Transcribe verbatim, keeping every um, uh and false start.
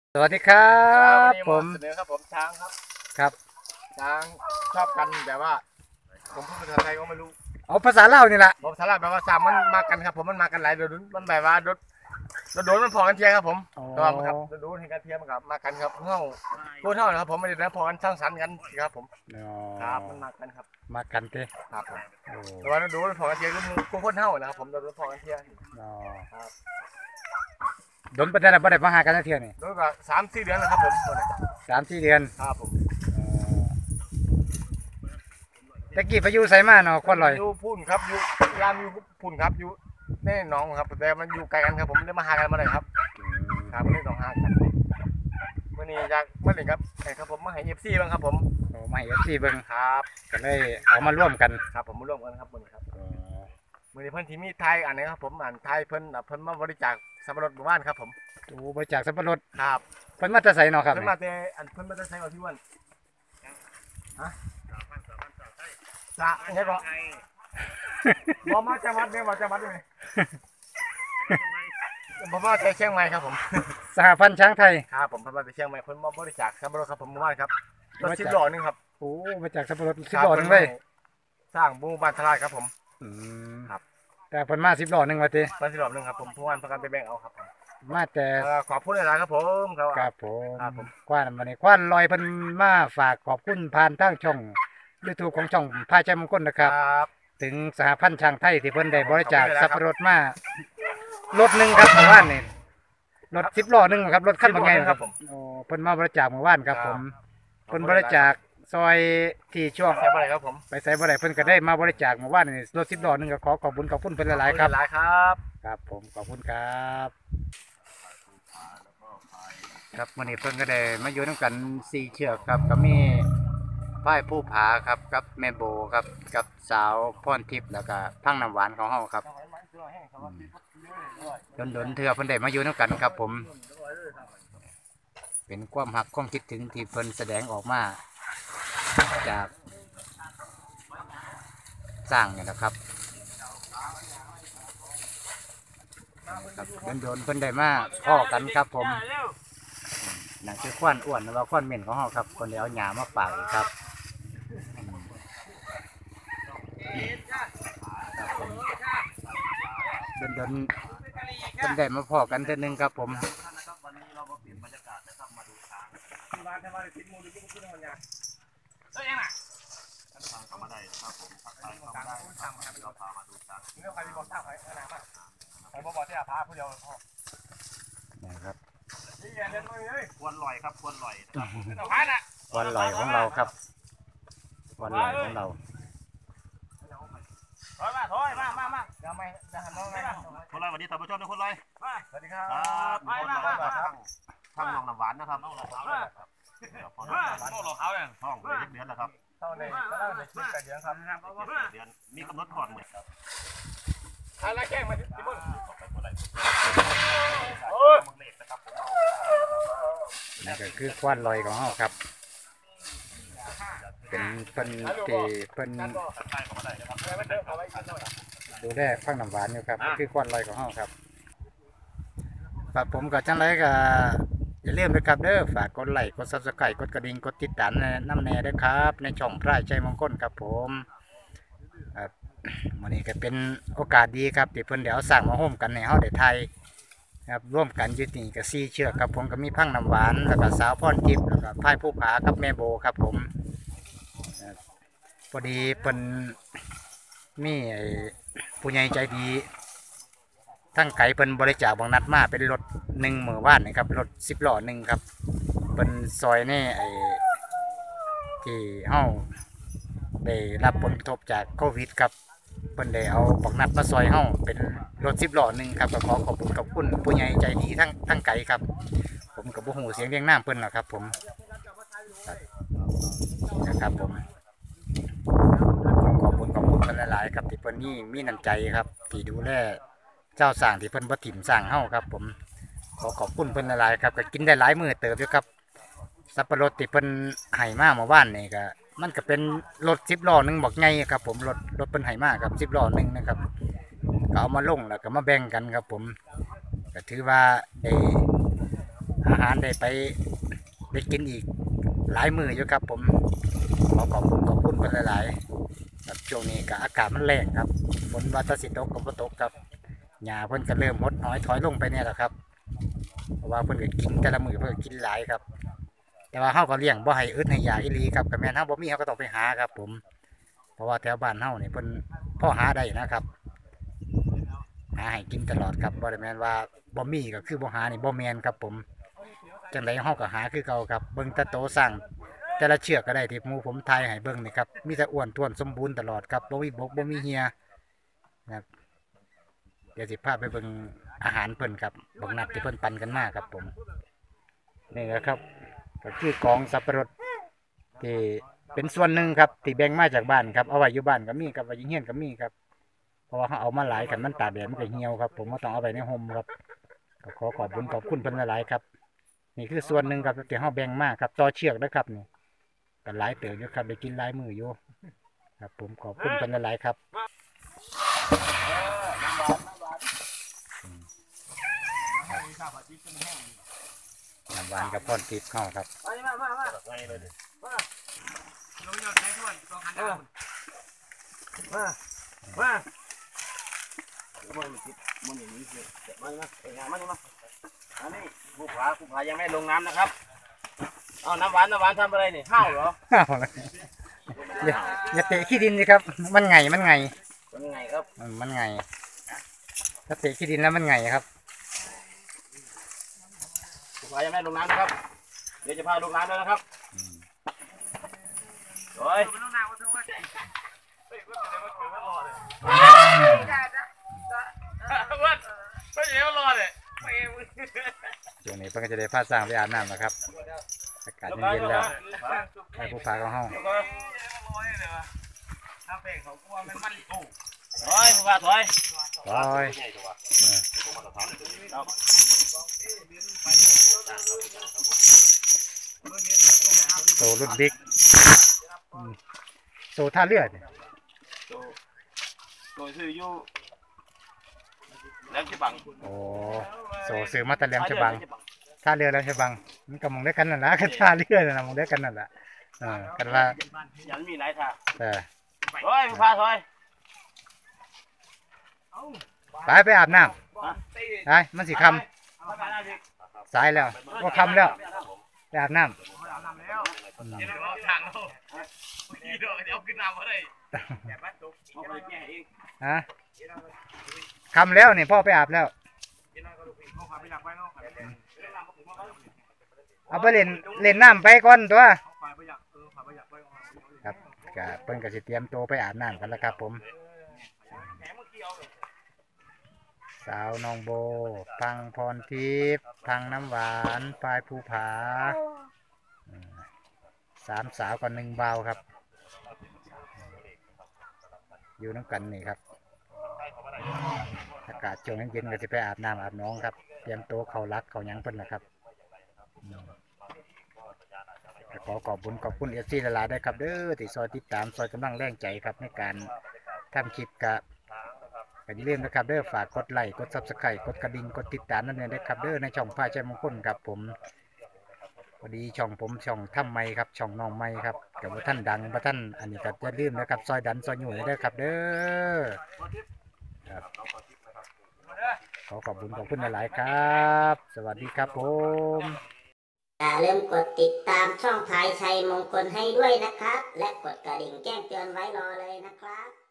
สวัสดีครับวันนี้ผมมาเสนอครับผมช้างครับครับช้างชอบกันแต่ว่าผมพูดภาษาไทยก็ไม่รู้เอาภาษาเล่าวนี่แหละผมสาระแบบว่าสามมันมากันครับผมมันมากันหลายโดนมันแบบว่าโดนโดนมันพอกันเทียครับผมตัวมันครับโดนเห็นกันเทียมครับมากันครับเท่าพูดเท่านะครับผมไม่ได้นะพอกันสร้างสรรค์กันครับผมอ๋อครับมันมากันครับมากันเต้ครับผมโอ้แต่ว่าโดนพอกันเทียก็มูกูคนเท่านะครับผมโดนพอกันเทียอ๋อครับโดนประเด็นอะไรประเด็นมาหากันเที่ยวนี่โดนก็สามสี่เดือนนะครับผมตัวนี้สามสี่เดือนครับผมอ๋อตะกี้พายุใส่มาเนาะควันลอยอยู่พุ่นครับอยู่ยามอยู่พุ่นครับอยู่แน่น้องครับแต่มันอยู่ไกลกันครับผมได้มาหากันมาเลยครับครับไม่ต้องหากันวันนี้จากมาเลยครับไอ้ครับผมมาให้เอฟซีบ้างครับผมโอ้มาให้เอฟซีเบิ่งครับก็เลยเอามาร่วมกันครับผมมาร่วมกันครับวันนี้ครับอ๋อวันนี้เพิ่นที่มีไทยอันนี้ครับผมอ่านไทยเพิ่นเพิ่นมาบริจาคสับปะรดหมู่บ้านครับผมโอ้บริจาคสับปะรดครับเพิ่นมาแต่ไสเนาะครับเพิ่นมาแต่อันเพิ่นมาแต่ไทยว่าที่วันฮะจะเนี่ยก็บ่มาจังหวัดเนี่ยบ่จังหวัดนี่บ่มาแต่เชียงใหม่ครับผมสหพันธ์ช้างไทยครับผมเพิ่นมาแต่เชียงใหม่เพิ่นมาบริจาคสับปะรดครับผมหมู่บ้านครับรถสิบล้อนึงครับโอ้บริจาคสับปะรดสิบล้อนึงเลยสร้างหมู่บ้านทลายครับผมอืมครับแต่เพิ่นมาสิบล้อนึงว่าติรถสิบล้อนึงครับผมผู้ว่าประกันไปแบ่งเอาครับผมมาแต่ขอบคุณหลายๆครับผมครับผครับผมมควันวันนี้ควันลอยเพิ่นมาฝากขอบคุณผ่านทางช่อง YouTube ของช่องพายใจมงคลนะครับถึงสหพันธ์ช้างไทยที่เพิ่นได้บริจาคสับปะรดมารถหนึ่งครับเมื่อวานนี่รถสิบล้อหนึ่งครับรถคันบางไงครับโอ้เพิ่นมาบริจาคเมื่อวานครับผมเพิ่นบริจาคซอยที่ช่วงใช่บ่ได้ครับผมไปใส่บ่ได้เพิ่นก็ได้มาบริจาคเมื่อวานนี่รถสิบล้อหนึ่งก็ขอขอบคุณขอบคุณเพิ่นหลายๆครับหลายครับครับผมขอบคุณครับครับวันนี้เพิ่นก็ได้มาอยู่นำกันสี่เชือกครับก็มีป้ายผู้ผาครับกับแม่โบครับกับสาวพรทิพย์แล้วก็พังน้ำหวานของเฮาครับดนๆเถื่อเพิ่นได้มาอยู่นำกันครับผมเป็นความหักความคิดถึงที่เพิ่นแสดงออกมาจากสร้างนี่นะครับครับโดนๆเพิ่นได้มาพ้อกันครับผมนั่นคือควันอ้วนหรือว่าควันเหม็นของเฮาครับคนเดียวเอาหญ้ามาฝากอีกครับเดินเดินเป็นได้มาพอกันเท่านึงครับผมนะครับควนลอยครับควนลอยวันลอยของเราครับวันลอยของเราถอยมาถอยมามามาเดี๋ยวไม่จะหันมองไงคนลอยวันนี้ท่านผู้ชมทุกคนเลยสวัสดีครับคนลอยครับท่านน้องน้ำหวานนะครับน้องน้ำหวานครับน้องหล่อเขาเนี่ยท้องเลยเดือนแล้วครับเท่าในเท่าในชีวิตกันเดือนครับเดือนมีกำหนดก่อนเหมือนครับอะไรแกงมาที่บุญโอ้ยนี่ก็คือควันลอยของเราครับเป็นเพิ่นที่เพิ่นดูแลฟังน้ำหวานอยู่ครับคือควันลอยของเราครับครับผมกับจังไรก็อย่าลืมนะครับเด้อฝากกดไลค์กดซับสไครต์กดกระดิ่งกดติดตามน้ำแน่ด้วยครับในช่องพระใจมงคลครับผมครับวันนี้ก็เป็นโอกาสดีครับที่เพิ่นเดี๋ยวสั่งมาโฮมกันในเฮาได้ไทยครับร่วมกันยึดนี่กับซีเชือกครับผมก็มีพังน้ำหวานแล้วก็สาวพรทิพย์แล้วก็พายผู้ผากับแม่โบครับผมพอดีเป็นมีผู้ใหญ่ใจดีทั้งไก่เป็นบริจาคบางนัดมาเป็นรถหนึ่งหมื่นว่านนะครับรถสิบล้อหนึ่งครับเป็นซอยนี่ไอ้ที่เฮาได้รับผลกระทบจากโควิดครับเป็นได้เอาบางนัดมาซอยเฮาเป็นรถสิบล้อหนึ่งครับก็ขอขอบคุณขอบคุณผู้ใหญ่ใจดีทั้งทั้งไก่ครับผมกับบุหูเสียงเรียงน้ำเพิ่นนะครับผมนะครับผมขอบคุณขอบคุณเพิ่นหลายๆครับที่เพิ่นนี่มีน้ำใจครับที่ดูแลเจ้าสร้างที่เพิ่นบ่ถิ่มสร้างเฮาครับผมขอขอบคุณเพิ่นหลายๆครับก็กินได้หลายมื้อเติบอยู่ครับสับปะรดที่เพิ่นให้มาเมื่อวานนี่ก็มันก็เป็นรถสิบล้อหนึ่งบอกไงครับผมรถรถเพิ่นให้มาครับสิบล้อหนึ่งนะครับก็เอามาลงแล้วก็มาแบ่งกันครับผมก็ถือว่าได้หอาหารได้ไปได้กินอีกหลายมื้ออยู่ครับผมขอขอบคุณขอบคุณเพิ่นหลายๆครับช่วงนี้ก็อากาศมันแรงครับฝนว่าแตสิตกก็บ่ตกครับหญ้าเพิ่นก็เริ่มหดน้อยถอยลงไปเนี่ยแหละครับเพราะว่าเพิ่นก็กินแต่ละมื้อเพิ่นก็กินหลายครับแต่ว่าเฮาก็เลี้ยงบ่ให้อึดให้ยากอีหลีครับก็แม่นเฮาบ่มีเฮาก็ต้องไปหาครับผมเพราะว่าแถวบ้านเฮานี่เพิ่นพอหาได้นะครับหาให้กินตลอดครับบ่ได้แม่นว่าบ่มีก็คือบ่หานี่บ่แม่นครับผมจังไดเฮาก็หาคือเก่าครับเบิ่งแตะโตสร้างแต่ละเชือกก็ได้ที่หมู่ผมถ่ายให้เบิ่งนี่ครับมีแต่อ้วนท้วนสมบูรณ์ตลอดครับบ่มีบกบ่มีเหี่ยนะครับเดี๋ยวสิพาไปเบิ่งอาหารเพิ่นครับบักนัดที่เพิ่นปั่นกันมาครับผมนี่แหละครับก็คือกองสับปะรดที่เป็นส่วนหนึ่งครับที่แบ่งมาจากบ้านครับเอาไว้อยู่บ้านก็มีครับไว้อยู่เฮียนก็มีครับเพราะว่าเขาเอามาหลายกันมันตากแดดมันก็เหี่ยวครับผมก็ต้องเอาไว้ในห่มครับก็ขอขอบคุณขอบคุณเพิ่นหลายๆครับนี่คือส่วนหนึ่งครับที่เขาแบ่งมาครับต่อเชือกนะครับนี่ก็หลายเติบอยู่ครับได้กินหลายมื้ออยู่ครับผมขอบคุณเพิ่นหลายๆครับน้ำหวานกับพ่อนติดเข้าครับผู้ผาผู้ผายังไม่ลงน้ำนะครับเอาน้ำหวานน้ำหวานทำอะไรนี่ข้าวเหรออย่าอย่าเตะขี้ดินสิครับมันไงมันไงเป็นไงครับมันมันไงถ้าเตะขี้ดินแล้วมันไงครับผู้ผายังไม่ลงน้ำนะครับเดี๋ยวจะพาลงน้ำแล้วนะครับโอ้ยช่วงนี้เพิ่งจะได้พาสร้างไปอาบน้ำนะครับอากาศเย็นๆแล้วให้ผู้พาเข้าห้องโอ้ยผู้ผาถอยโอ้ยโซรุ่นบิ๊กโซท่าเรือเนี่ยโดยซื้ออยู่แหลมฉบังโอ้โซซื้อมาแตะแหลมฉบังท่าเรือแหลมฉบังมันก็มองได้กันนั่นแหละกันท่าเรือนะมองได้กันนั่นแหละเออกันว่ายันมีหลายท่าแต่โอ้ยผู้ผาถอยไปไปอาบน้ำไปมันสิคำสายแล้วว่าคำแล้วไปอาบน้ำอืมฮะคำแล้วนี่พ่อไปอาบแล้วเอาไปเล่นเล่นน้ำไปก่อนตัวครับก็เพิ่นก็สิเตรียมตัวไปอาบน้ำกันแล้วครับผมสาวน้องโบพังพรทิพย์พังน้ำหวานปลายภูผาสามสาวกับหนึ่งเบาครับอยู่น้ำกันนี่ครับอากาศช่วงเย็นๆก็จะไปอาบน้ำอาบน้องครับเตรียมตัวเขารักเขายังเพิ่นนะครับขอขอบคุณขอบคุณเอฟซีละลาได้ครับเด้อที่ซอยติดตามซอยกำลังแรงใจครับในการทำคลิปกับอย่าลืมนะครับเด้อฝากกดไลค์กดซับสไครต์กดกระดิ่งกดติดตามนั่นเองนะครับเด้อในช่องพายใจมงคลครับผมพอดีช่องผมช่องทำไมครับช่องน้องไม้ครับกับว่าท่านดังว่าท่านอันนี้ก็อย่าลืมนะครับซอยดันซอยหนุ่ยได้ครับเด้อครับขอขอบคุณขอบคุณหลายๆครับ สวัสดีครับผมอย่าลืมกดติดตามช่องพายชัยมงคลให้ด้วยนะครับและกดกระดิ่งแจ้งเตือนไว้รอเลยนะครับ